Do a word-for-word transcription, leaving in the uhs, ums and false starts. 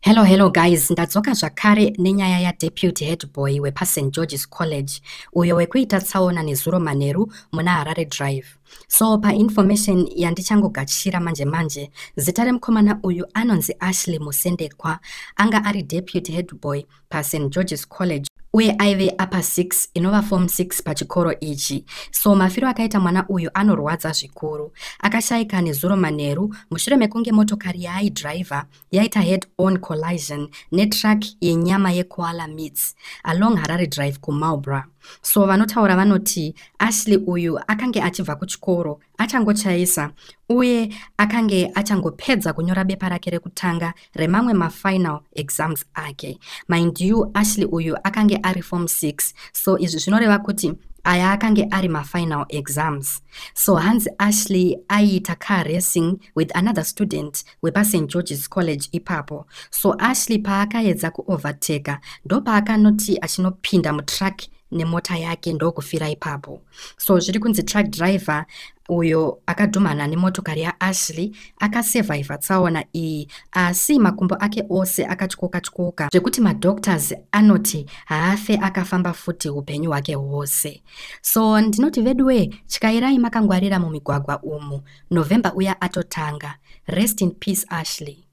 Hello, hello guys, ndadzoka zvakare nenyaya yaDeputy Head Boy wepaSaint George's College uyo wekuita tsaona nezuro manheru muna Harare Drive. So painformation yandichangogachira manje manje, zita remukomana uyu anonzi Ashley Musendekwa, anga ari Deputy Head Boy paSaint George's College uye aive upper six inova form six pachikoro ichi. So mafiro akaita mwana uyu anorwadza zvikuru. Akashayika nezuro manheru mushure mekunge motokari yaaidriver yaita head on collision netruck yenyama yekoala meats along Harare Drive kuMarlborough. So vanotaura vanoti Ashley uyu akange achibva kuchikoro achangochaisa uye akange achangopedza kunyora bepa rake rekutanga remamwe mafinal exams ake. Mind you, Ashley uyu akange ari form six, so izvi zvinoreva kuti aya akange ari mafinal exams. So hanzi Ashley aiita car racing with another student wepaSaint George's College ipapo. So Ashley paakaedza kuovertaka ndopaakanoti achinopinda mutruck nemota yake ndokufira ipapo. So zviri kunzi truck driver uyo akadhumana nemotokari yaAshley akasurvive tsaona iyi, asi makumbo ake ose akatyoka tyoka zvekuti madoctors anoti haafe akafamba futi upenyu hwake hwose. So ndinoti vedwe tyairai makangwarira mumigwagwa umu, November uya atotanga. Rest in peace Ashley.